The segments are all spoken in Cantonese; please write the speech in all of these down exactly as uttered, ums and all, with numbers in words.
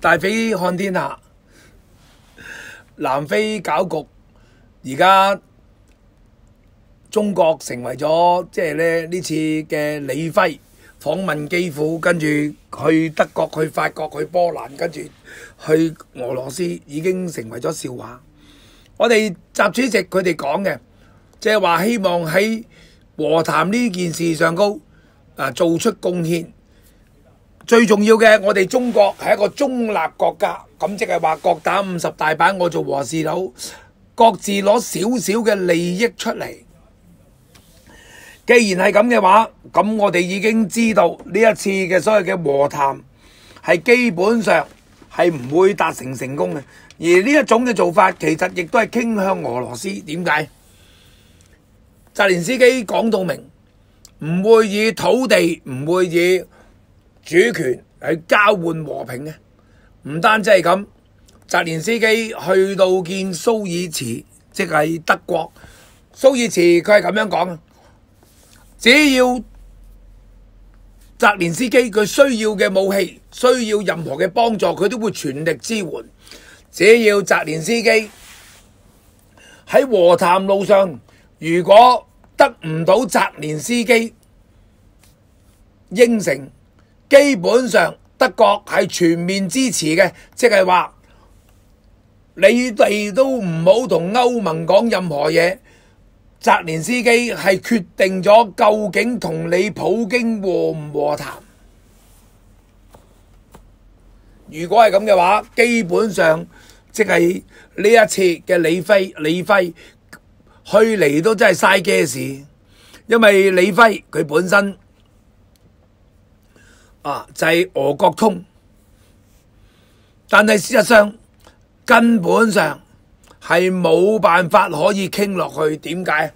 大匪看天下，南非搞局，而家中國成為咗即係咧呢次嘅李輝訪問基輔，跟住去德國、去法國、去波蘭，跟住去俄羅斯，已經成為咗笑話。我哋習主席佢哋講嘅，即係話希望喺和談呢件事上高啊做出貢獻。最重要嘅，我哋中國係一個中立國家，咁即係話各打五十大板，我做和事佬，各自攞少少嘅利益出嚟。既然係咁嘅話，咁我哋已經知道呢一次嘅所謂嘅和談係基本上係唔會達成成功嘅。而呢一種嘅做法其實亦都係傾向俄羅斯。點解？澤連斯基講到明，唔會以土地，唔會以主權去交換和平嘅。唔單止係咁，澤連斯基去到見蘇爾茨，即係德國蘇爾茨，佢係咁樣講。只要澤連斯基佢需要嘅武器，需要任何嘅幫助，佢都會全力支援。只要澤連斯基喺和談路上，如果得唔到澤連斯基應承，基本上德國係全面支持嘅，即係話你哋都唔好同歐盟講任何嘢。澤連斯基係決定咗究竟同你普京和唔和談。如果係咁嘅話，基本上即係呢一次嘅李輝李輝去嚟都真係嘥嘅事，因為李輝佢本身啊就係俄國通，但係事實上根本上係冇辦法可以傾落去。點解？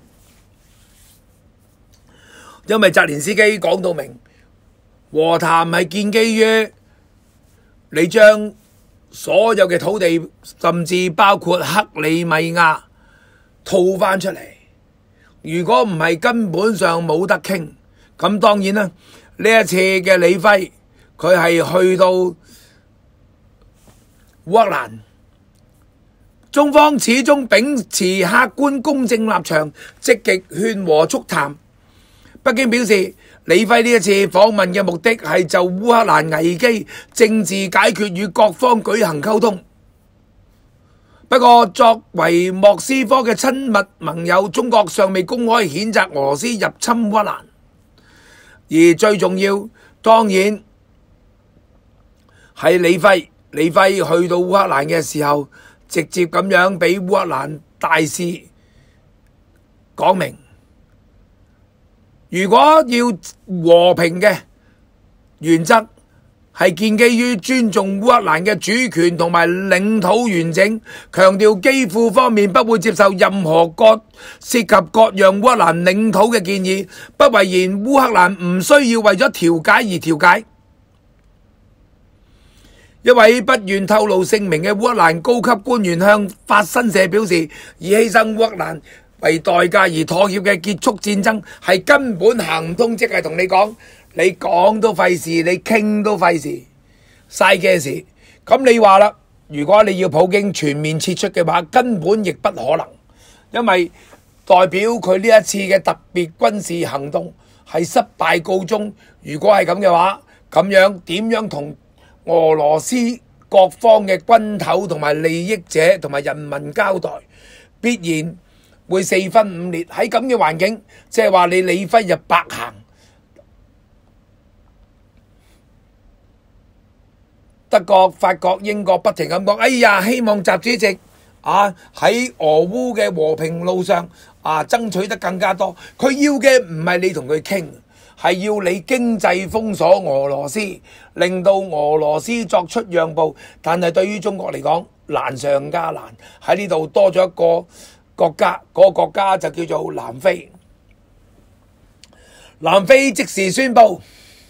因為澤連斯基講到明，和談係建基於你將所有嘅土地，甚至包括克里米亞套翻出嚟。如果唔係，根本上冇得傾。咁當然啦，呢一次嘅李輝佢係去到烏克蘭。中方始終秉持客觀公正立場，積極勸和促談。北京表示，李輝呢一次訪問嘅目的係就烏克蘭危機政治解決與各方舉行溝通。不過，作為莫斯科嘅親密盟友，中國尚未公開譴責俄羅斯入侵烏克蘭。而最重要，當然係李輝，李輝去到烏克蘭嘅時候，直接咁樣俾烏克蘭大使講明，如果要和平嘅原則係建基於尊重烏克蘭嘅主權同埋領土完整，強調基輔方面不會接受任何割涉及割讓烏克蘭領土嘅建議，不諱言烏克蘭唔需要為咗調解而調解。一位不願透露姓名嘅烏克蘭高級官員向法新社表示，以犧牲烏克蘭為代價而妥協嘅結束戰爭係根本行唔通，即係同你講，你講都費事，你傾都費事，嘥嘅事。咁你話啦，如果你要普京全面撤出嘅話，根本亦不可能，因為代表佢呢一次嘅特別軍事行動係失敗告終。如果係咁嘅話，咁樣點樣同俄羅斯各方嘅軍頭同埋利益者同埋人民交代？必然會四分五裂。喺咁嘅環境，即係話你李輝就白行。德國、法國、英國不停咁講，哎呀，希望習主席啊喺俄烏嘅和平路上啊爭取得更加多。佢要嘅唔係你同佢傾，係要你經濟封鎖俄羅斯，令到俄羅斯作出讓步。但係對於中國嚟講，難上加難。喺呢度多咗一個國家，嗰個國家就叫做南非。南非即時宣布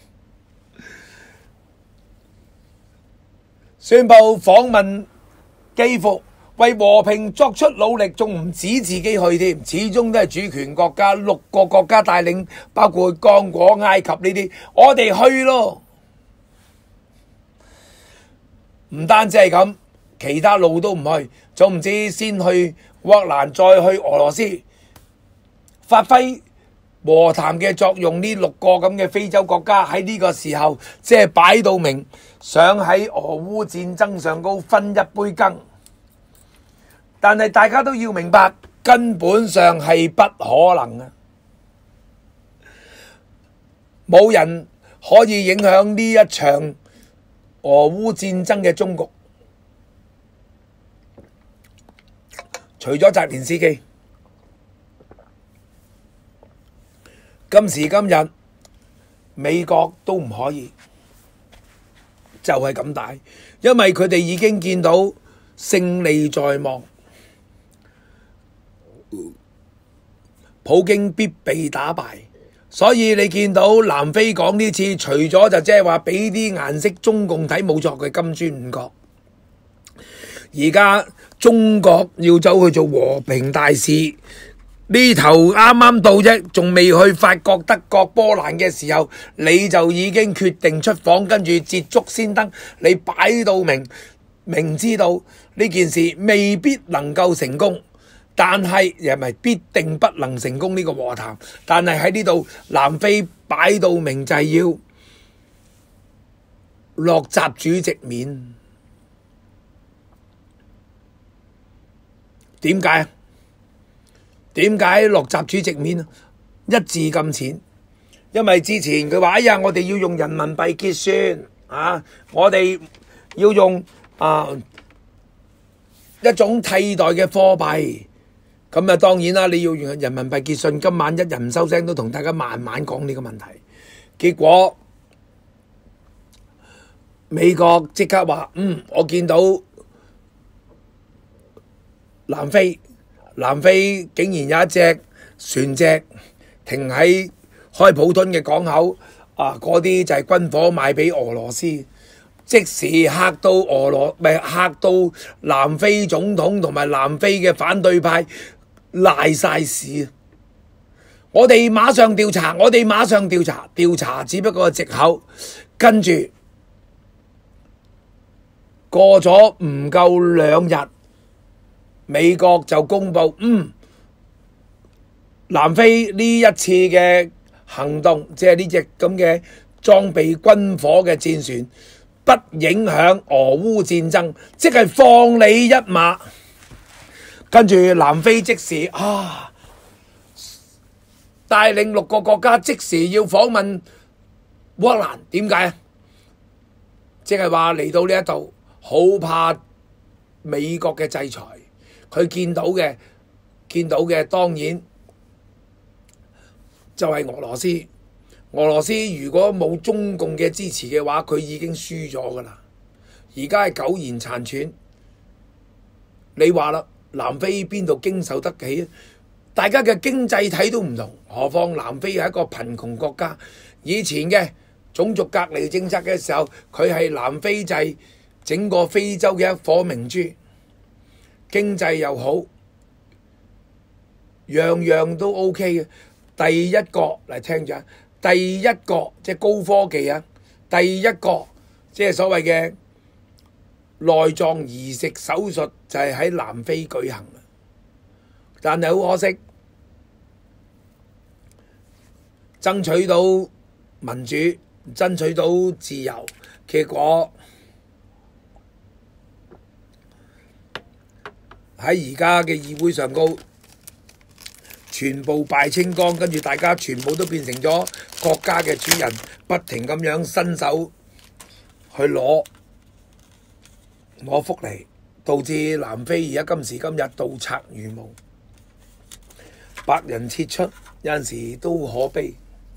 宣布訪問基輔，為和平作出努力，仲唔止自己去添，始終都係主權國家，六個國家帶領，包括剛果、埃及呢啲，我哋去咯。 唔單止係咁，其他路都唔去，總唔知先去烏克蘭，再去俄羅斯，發揮和談嘅作用。呢六個咁嘅非洲國家喺呢個時候，即係擺到明，想喺俄烏戰爭上高分一杯羹。但係大家都要明白，根本上係不可能啊！冇人可以影響呢一場俄烏戰爭嘅終局，除咗澤連斯基。今時今日，美國都唔可以，就係咁大，因為佢哋已經見到勝利在望，普京必被打敗。所以你見到南非講呢次，除咗就即係話俾啲顏色中共睇，冇錯，佢金磚五國。而家中國要走去做和平大使，呢頭啱啱到啫，仲未去法國、德國、波蘭嘅時候，你就已經決定出訪，跟住捷足先登。你擺到明，明知道呢件事未必能夠成功。但係又唔係必定不能成功呢個和談，但係喺呢度南非擺到明就係要落習主席面。點解啊？點解落習主席面啊？一字咁淺，因為之前佢話：哎呀，我哋要用人民幣結算啊，我哋要用啊一種替代嘅貨幣。咁啊，當然啦，你要用人民幣結算，今晚一日唔收聲都同大家慢慢講呢個問題。結果美國即刻話：嗯，我見到南非，南非竟然有一隻船隻停喺開普敦嘅港口，啊，嗰啲就係軍火賣俾俄羅斯，即時嚇到俄羅，咪嚇到南非總統同埋南非嘅反對派。賴晒屎！我哋馬上調查，我哋馬上調查，調查只不過係藉口。跟住過咗唔夠兩日，美國就公布，嗯，南非呢一次嘅行動，即係呢隻咁嘅裝備軍火嘅戰船，不影響俄烏戰爭，即係放你一馬。跟住南非即時啊，帶領六個國家即時要訪問烏克蘭，點解啊？即係話嚟到呢一度，好怕美國嘅制裁。佢見到嘅，見到嘅當然就係俄羅斯。俄羅斯如果冇中共嘅支持嘅話，佢已經輸咗噶啦。而家係苟延殘喘。你話啦。南非邊度經受得起啊？大家嘅經濟體都唔同，何況南非係一個貧窮國家。以前嘅種族隔離政策嘅時候，佢係南非就係整個非洲嘅一顆明珠，經濟又好，樣樣都 OK 嘅。第一個嚟聽住啊，第一個即係高科技啊，第一個即係所謂嘅內臟移植手術就係喺南非舉行，但係好可惜，爭取到民主、爭取到自由，結果喺而家嘅議會上高，全部敗清光，跟住大家全部都變成咗國家嘅主人，不停咁樣伸手去攞。攞福利，導致南非而家今時今日盜賊如毛，白人撤出，有陣時都可悲。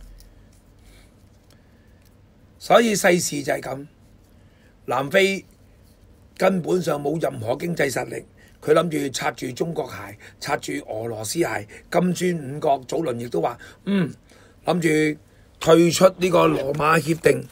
所以世事就係咁，南非根本上冇任何經濟實力，佢諗住擦住中國鞋，擦住俄羅斯鞋。金磚五國早輪亦都話，嗯，諗住退出呢個羅馬協定。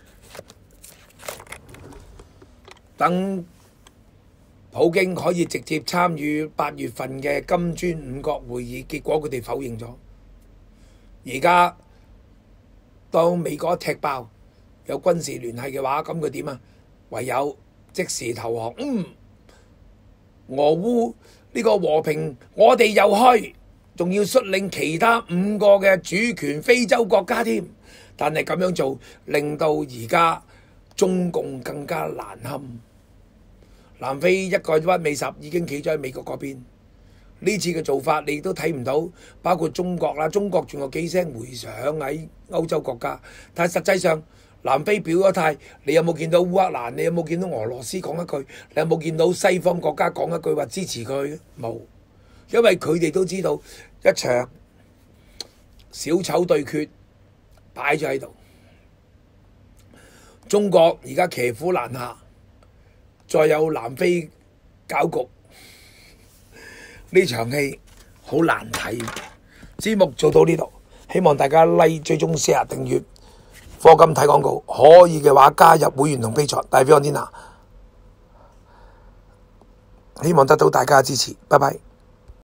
等普京可以直接參與八月份嘅金磚五國會議，結果佢哋否認咗。而家當美國踢爆有軍事聯繫嘅話，咁佢點啊？唯有即時投降。嗯，俄烏呢個和平，我哋又開，仲要率領其他五個嘅主權非洲國家添。但係咁樣做，令到而家中共更加難堪。南非一個屈尾十已經企咗喺美國嗰邊。呢次嘅做法你都睇唔到，包括中國啦，中國仲有幾聲迴響喺歐洲國家，但係實際上南非表咗態，你有冇見到烏克蘭？你有冇見到俄羅斯講一句？你有冇見到西方國家講一句話支持佢？冇，因為佢哋都知道一場小丑對決擺咗喺度。中國而家騎虎難下，再有南非搞局。呢場戲好難睇，節目做到呢度，希望大家 like、追蹤、share、訂閱，課金睇廣告，可以嘅話加入會員同 Patreon，大飛安天下，希望得到大家嘅支持，拜拜。